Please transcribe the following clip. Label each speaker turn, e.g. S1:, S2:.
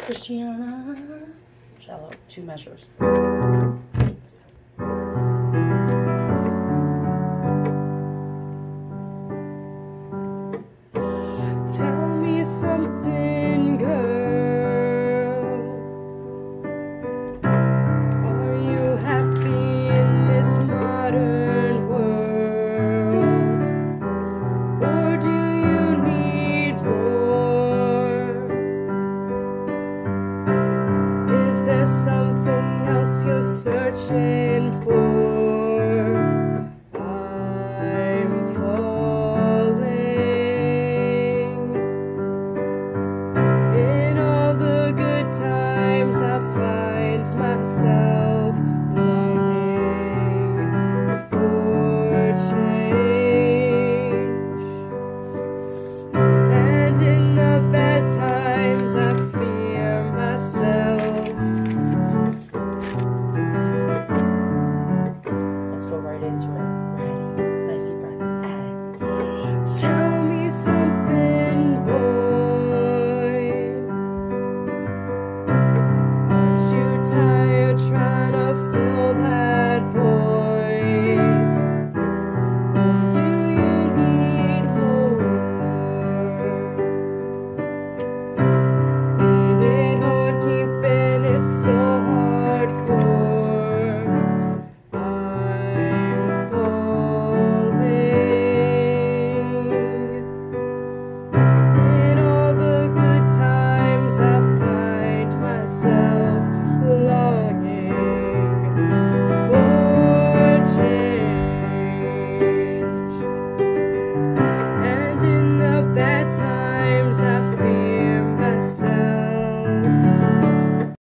S1: Christiana. Shallow, 2 measures.
S2: Tell me something, girl. Are you happy in this modern world? Or do you need more? Is there something else you're searching for?